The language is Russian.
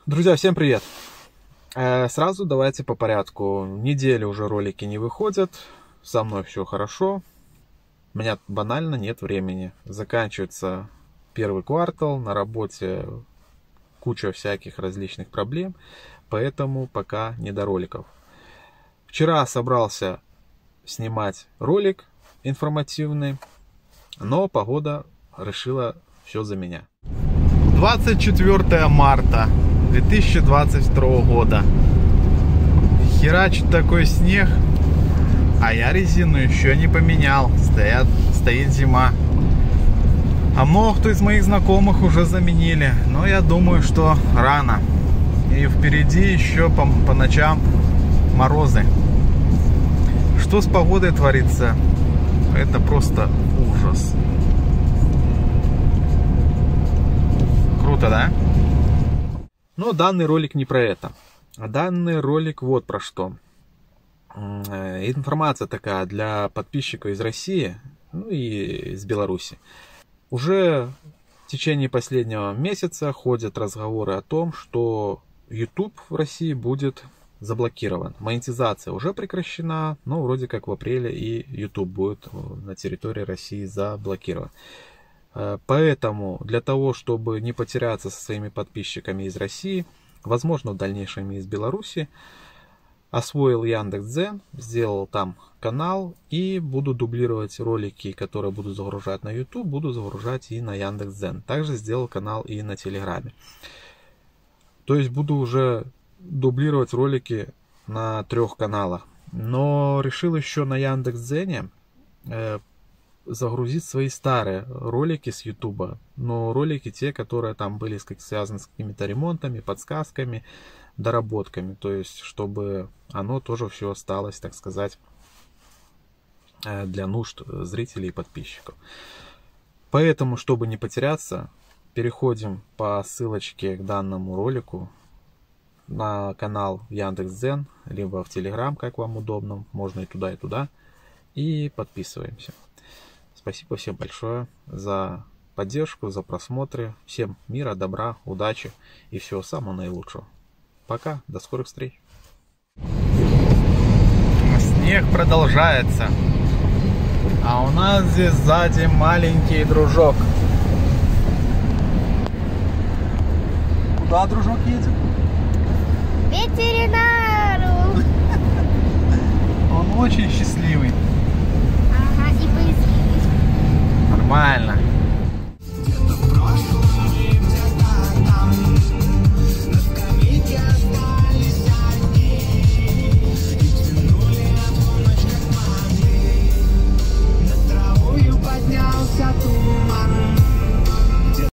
Друзья, всем привет! Сразу давайте по порядку. Неделю уже ролики не выходят, со мной все хорошо. У меня банально нет времени. Заканчивается первый квартал, на работе куча всяких различных проблем, поэтому пока не до роликов. Вчера собрался снимать ролик информативный, но погода решила все за меня. 24 марта 2022 года. Херачит такой снег, а я резину еще не поменял. Стоит зима. А много кто из моих знакомых уже заменили, но я думаю, что рано. И впереди еще по ночам морозы. Что с погодой творится? Это просто ужас. Круто, да? Но данный ролик не про это. А данный ролик вот про что. Информация такая для подписчиков из России, ну и из Беларуси. Уже в течение последнего месяца ходят разговоры о том, что YouTube в России будет заблокирован. Монетизация уже прекращена, но вроде как в апреле и YouTube будет на территории России заблокирован. Поэтому для того, чтобы не потеряться со своими подписчиками из России, возможно в дальнейшем из Беларуси, освоил Яндекс.Дзен, сделал там канал и буду дублировать ролики, которые буду загружать на YouTube, буду загружать и на Яндекс.Дзен. Также сделал канал и на Телеграме. То есть буду уже дублировать ролики на 3 каналах. Но решил еще на Яндекс.Дзене загрузить свои старые ролики с YouTube, но ролики те, которые там были связаны с какими-то ремонтами, подсказками, доработками, то есть чтобы оно тоже все осталось, так сказать, для нужд зрителей и подписчиков. Поэтому, чтобы не потеряться, переходим по ссылочке к данному ролику на канал Яндекс.Дзен, либо в Telegram, как вам удобно, можно и туда, и подписываемся. Спасибо всем большое за поддержку, за просмотры. Всем мира, добра, удачи и всего самого наилучшего. Пока, до скорых встреч. Снег продолжается. А у нас здесь сзади маленький дружок. Куда дружок едет? Ветеринару. Он очень счастливый. Ага, и боязливый. Нормально.